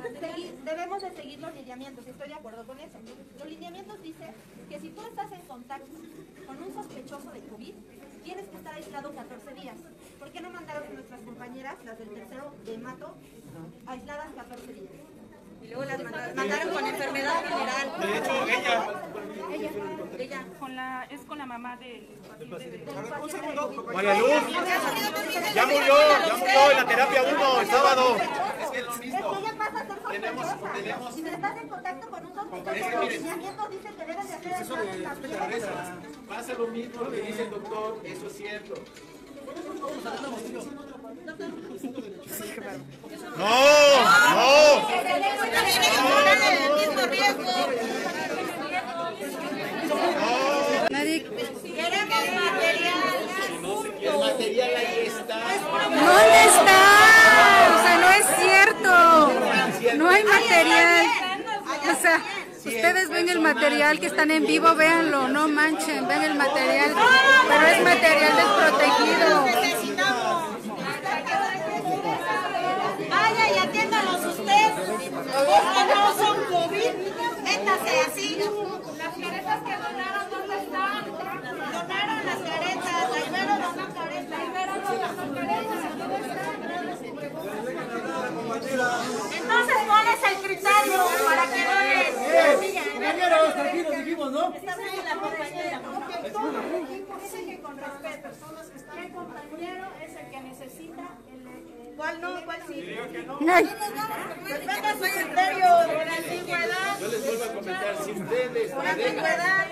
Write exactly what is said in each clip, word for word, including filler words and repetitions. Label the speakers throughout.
Speaker 1: seguir, debemos de seguir los lineamientos, estoy de acuerdo con eso. Los lineamientos dicen que si tú estás en contacto con un sospechoso de COVID, tienes que estar aislado catorce días. ¿Por qué no mandaron a nuestras compañeras, las del tercero de Mato, aisladas catorce días? Y luego las mandaron, mandaron con enfermedad general.
Speaker 2: De hecho, ella...
Speaker 1: Ella, ella.
Speaker 3: Con la, es con la mamá del paciente de...
Speaker 2: Un segundo. María Luz, ya murió, ya murió en la terapia uno el sábado.
Speaker 1: Es que es lo mismo. Es que ella pasa a ser sospechosa.
Speaker 2: Tenemos...
Speaker 1: Si estás en contacto con un sospechoso, los lineamientos dicen que deben de hacer
Speaker 2: Eso de pasa lo mismo que dice el doctor, eso es cierto. No, no.
Speaker 4: Nadie...
Speaker 1: Queremos material.
Speaker 2: El material ahí está.
Speaker 4: ¿Dónde está? O sea, no es cierto. No hay material. O sea, ustedes ven el material que están en vivo, véanlo, no manchen, ven el material, pero es material desprotegido.
Speaker 1: Vaya y atiéndalos usted. Estos no son COVID. Métase así. Las caretas que donaron, ¿dónde están? Donaron las caretas. La Ibero donó caretas. La Ibero donó caretas. ¿Dónde están? Entonces, ¿cuál es el criterio para que dones?
Speaker 5: Compañeros, aquí nos dijimos, ¿no?
Speaker 1: Está bien la compañera. Todo el equipo dice que con respeto. El compañero es el que necesita el... ¿Cuál no? ¿Cuál sí? Respeta su criterio por antigüedad.
Speaker 2: Yo les vuelvo a comentar, si ustedes
Speaker 1: Por
Speaker 2: me dejan...
Speaker 1: antigüedad.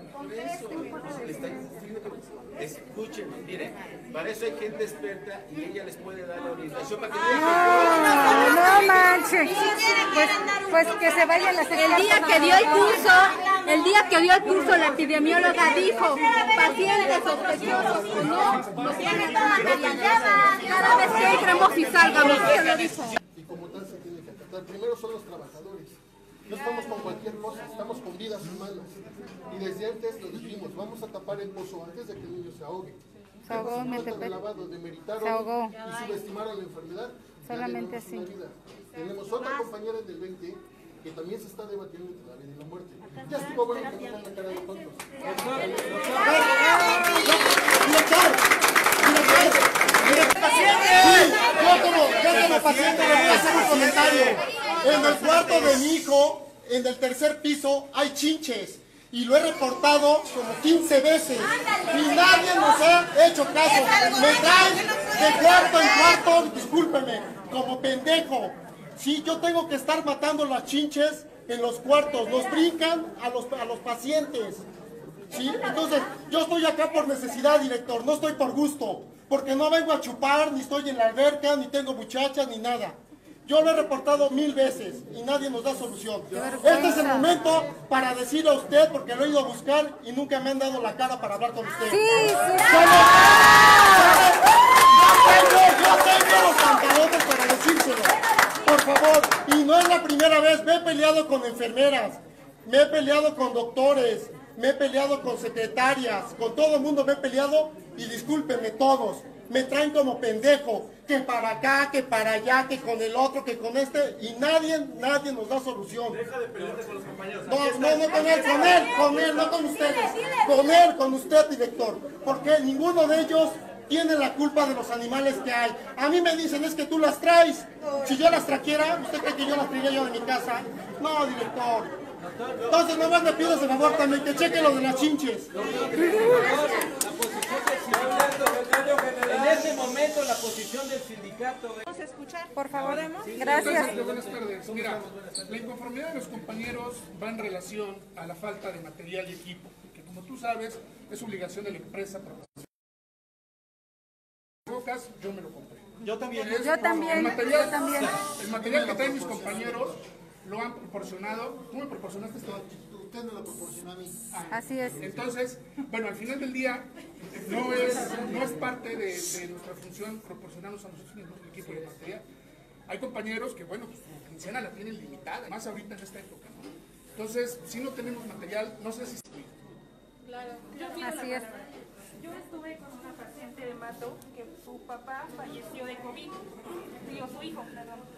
Speaker 2: Escúchenme, miren, para eso hay gente experta y ella les puede dar la orientación para que
Speaker 4: No, no manchen. Pues, pues que se vayan las
Speaker 6: El día que dio el curso, el día que dio el curso, la epidemióloga dijo, pacientes sospechosos o no, los tienen materializados. Cada vez que entremos y salgamos, se lo dijo.
Speaker 7: Y como tal se tiene que acatar. Primero son los trabajadores. No estamos con cualquier cosa, estamos con vidas humanas. Y desde antes lo dijimos, vamos a tapar el pozo antes de que el niño se ahogue.
Speaker 4: Se ahogó,
Speaker 7: Se
Speaker 4: me
Speaker 7: trata de
Speaker 4: tepé.
Speaker 7: lavado, demeritaron
Speaker 4: Se ahogó.
Speaker 7: y subestimaron la enfermedad.
Speaker 4: Solamente
Speaker 7: Ya
Speaker 4: así.
Speaker 7: una vida. Tenemos otra compañera del veinte que también se está debatiendo entre la vida y la muerte. Ya estuvo bueno que nos dan la cara de tontos. Yo como, yo como paciente le voy a hacer un comentario. En el cuarto de mi hijo, en el tercer piso, hay chinches. Y lo he reportado como quince veces. Y nadie nos ha hecho caso. Me traen de cuarto en cuarto, discúlpeme, como pendejo. Sí, yo tengo que estar matando las chinches en los cuartos. Nos brincan a los, a los pacientes. ¿Sí? Entonces, yo estoy acá por necesidad, director. No estoy por gusto. Porque no vengo a chupar, ni estoy en la alberca, ni tengo muchachas, ni nada. Yo lo he reportado mil veces y nadie nos da solución. Este es el momento para decirle a usted, porque lo he ido a buscar y nunca me han dado la cara para hablar con usted.
Speaker 4: Sí, sí.
Speaker 7: Solo- Yo tengo, yo tengo los pantalones para decírselo. Por favor, y no es la primera vez, me he peleado con enfermeras, me he peleado con doctores, me he peleado con secretarias, con todo el mundo me he peleado y discúlpenme todos. Me traen como pendejo, que para acá, que para allá, que con el otro, que con este, y nadie, nadie nos da solución.
Speaker 2: Deja de pelearte con los compañeros.
Speaker 7: No, no, no con él, con él, con él, no con ustedes. Con él, con usted, director. Porque ninguno de ellos tiene la culpa de los animales que hay. A mí me dicen, es que tú las traes. Si yo las trajera, ¿usted cree que yo las traería yo de mi casa? No, director. Entonces, nomás le pido ese favor también, que cheque lo de las chinches.
Speaker 5: En este momento la posición del sindicato.
Speaker 1: Vamos a escuchar.
Speaker 4: Por favor, gracias.
Speaker 8: Buenas tardes. Mira, la inconformidad de los compañeros va en relación a la falta de material y equipo, que como tú sabes, es obligación de la empresa proporcionar. Yo me lo compré.
Speaker 2: Yo también.
Speaker 8: Es-
Speaker 4: Yo también,
Speaker 8: el material,
Speaker 4: yo también.
Speaker 8: El material que traen mis compañeros lo han proporcionado. Tú me proporcionaste esto.
Speaker 7: Usted me lo proporcionó a mí.
Speaker 4: Así es.
Speaker 8: Entonces, bueno, al final del día no es, no es parte de, de nuestra función proporcionarnos a nosotros mismos el equipo y el material. Hay compañeros que, bueno, pues su quincena la tienen limitada, más ahorita en esta época, ¿no? Entonces, si no tenemos material, no sé si...
Speaker 3: Claro, yo pido
Speaker 4: Así
Speaker 3: la
Speaker 4: es.
Speaker 3: palabra. Yo estuve con una paciente de Mato que su papá falleció de COVID, digo su hijo, perdón, ¿sí?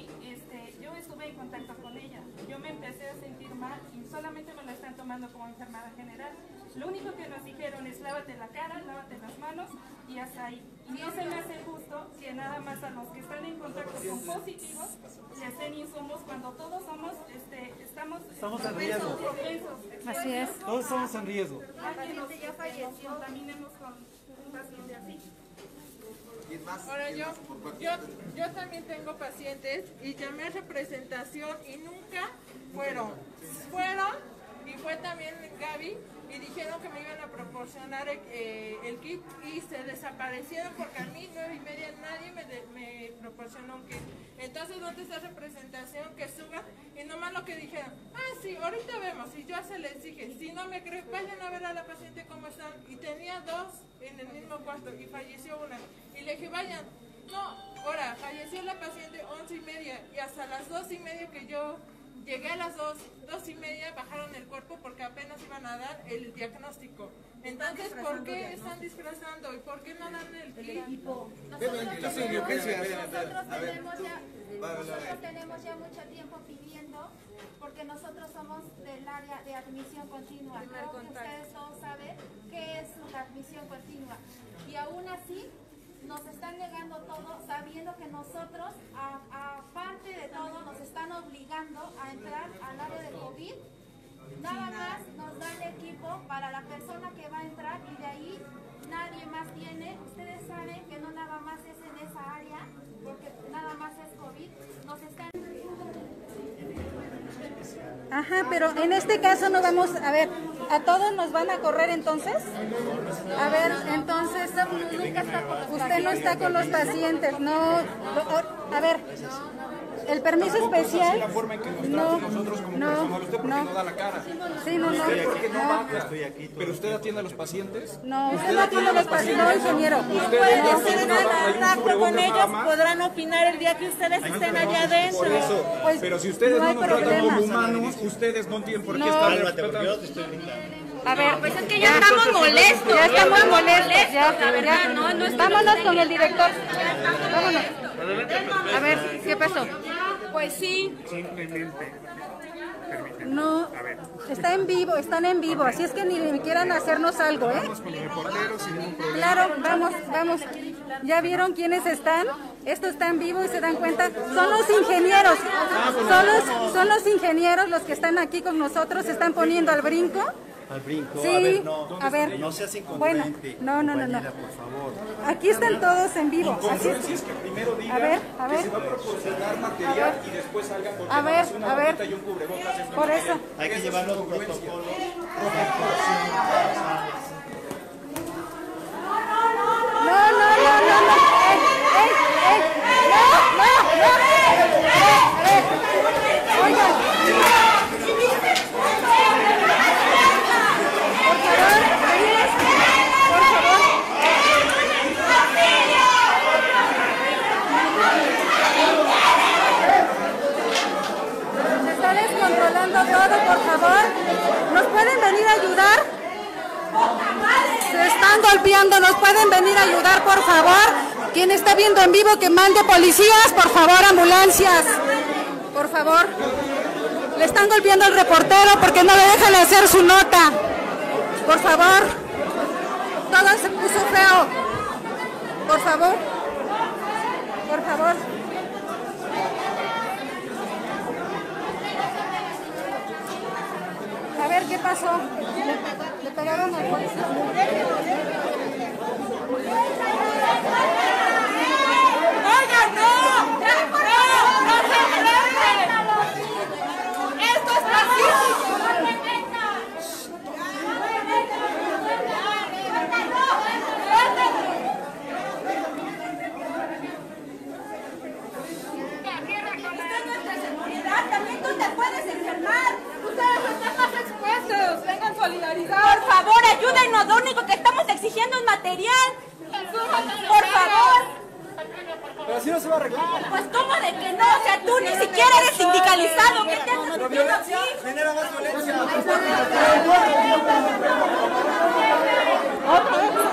Speaker 3: Gaby, este, yo estuve en contacto con ella. Yo me empecé a sentir mal y solamente me la están tomando como enfermera general. Lo único que nos dijeron es lávate la cara, lávate las manos y hasta ahí. Y no se me hace justo que nada más a los que están en contacto con positivos les den insumos cuando todos somos, este, estamos,
Speaker 9: estamos en riesgo.
Speaker 3: Propensos.
Speaker 4: Así es.
Speaker 9: Todos estamos en riesgo.
Speaker 3: Alguien nos ya falleció, contaminemos con un paciente así.
Speaker 10: Ahora yo, yo, yo también tengo pacientes y llamé a representación y nunca fueron. Fueron y fue también Gaby y dijeron que me iban a proporcionar eh, el kit y se desaparecieron porque a mí nueve y media nadie me, de, me proporcionó un kit. Entonces, ¿dónde está representación? Que suban y nomás lo que dijeron, ah sí, ahorita vemos. Y yo se les dije, si no me creen, vayan a ver a la paciente cómo están. Y tenía dos en el mismo cuarto y falleció una. Y le dije, vayan, no, ahora falleció la paciente once y media y hasta las dos y media que yo llegué a las dos, dos y media bajaron el cuerpo porque apenas iban a dar el diagnóstico. Entonces, ¿por qué están disfrazando y por qué no dan el kit?
Speaker 6: Nosotros tenemos ya, nosotros tenemos ya mucho tiempo pidiendo, porque nosotros somos del área de admisión continua. Creo que ustedes todos saben qué es la admisión continua. Y aún así, nos están negando todo, sabiendo que nosotros, aparte de todo, nos están obligando a entrar al área de COVID. Nada más nos dan equipo para la persona que va a entrar y de ahí nadie más tiene. Ustedes saben que no nada más es en esa área, porque nada más es COVID. Nos están...
Speaker 4: Ajá, pero en este caso no vamos, a ver, ¿a todos nos van a correr entonces? A ver, entonces, usted no está con los pacientes, no, a ver, el permiso especial, no, no, no, sí, no, no, no,
Speaker 11: pero usted atiende a los pacientes.
Speaker 4: No, usted no atiende a los pacientes, no, ingeniero.
Speaker 10: Pueden hacer un acto con ellos, podrán opinar el día que ustedes estén allá adentro.
Speaker 11: Por eso,
Speaker 4: Pues,
Speaker 11: pero si ustedes
Speaker 4: no
Speaker 11: no,
Speaker 4: hay
Speaker 11: nos tratan
Speaker 4: problema.
Speaker 11: como humanos, ustedes no tienen por qué
Speaker 4: No.
Speaker 11: estar
Speaker 4: Cálmate,
Speaker 11: respetando.
Speaker 4: A ver,
Speaker 6: Pues es que ya estamos molestos.
Speaker 4: ya estamos molestos, ya,
Speaker 6: la verdad,
Speaker 4: ya.
Speaker 6: no, no es que
Speaker 4: Vámonos
Speaker 6: nos
Speaker 4: con el director. Vámonos.
Speaker 6: molestos.
Speaker 4: A ver, ¿qué pasó?
Speaker 6: Pues sí.
Speaker 4: No, está en vivo, están en vivo, así es que ni quieran hacernos algo, ¿eh? Claro, vamos, vamos. ¿Ya vieron quiénes están? Esto está en vivo y se dan cuenta. Son los ingenieros, son los, son los ingenieros los que están aquí con nosotros, se están poniendo al brinco.
Speaker 9: Al brinco,
Speaker 4: Sí,
Speaker 9: a ver, no,
Speaker 4: a ver.
Speaker 9: no seas
Speaker 4: Bueno,
Speaker 9: incongruente,
Speaker 4: no, no, no, no.
Speaker 9: compañera, por favor.
Speaker 4: Aquí están todos en vivo. Así
Speaker 11: Incongruencia
Speaker 4: es.
Speaker 11: es que primero diga
Speaker 4: A ver, a
Speaker 11: que
Speaker 4: ver.
Speaker 11: se va a proporcionar material y después salga porque
Speaker 4: A
Speaker 11: nada
Speaker 4: ver,
Speaker 11: más una
Speaker 4: a ver.
Speaker 11: botita y un cubrebocas. Esto
Speaker 4: Por
Speaker 11: no
Speaker 4: eso.
Speaker 11: tiene-
Speaker 9: Hay que
Speaker 11: eso
Speaker 9: llevar
Speaker 11: es
Speaker 9: los
Speaker 11: incongruencia.
Speaker 9: protocolos.
Speaker 4: No, no, no, no, no. ¡Ey, ey, ey! ¡No, no, no! ¡Eh, eh! Oigan. Por favor, venid. Por favor. Se está descontrolando todo, por favor. ¿Nos pueden venir a ayudar? Se están golpeando, ¿nos pueden venir a ayudar, por favor? Quien está viendo en vivo, que mande policías, por favor, ambulancias. Por favor. Le están golpeando al reportero porque no le dejan hacer su nota. Por favor. Todo se puso feo. Por favor. Por favor. A ver, ¿qué pasó? Le, le pegaron al policía.
Speaker 10: ¡Oigan, no! ¡No! ¡No se enfrenten! ¡Esto es racismo!
Speaker 6: También tú te puedes enfermar. Ustedes están más expuestos. Vengan solidarizar. Por favor, ayúdenos. Lo único que estamos exigiendo es material. Por favor.
Speaker 11: Pero así no se va a arreglar.
Speaker 6: Pues ¿cómo de que no? O sea, tú ni siquiera eres sindicalizado. ¿Qué te haces metiendo aquí?
Speaker 9: Genera más violencia.
Speaker 4: Otra vez.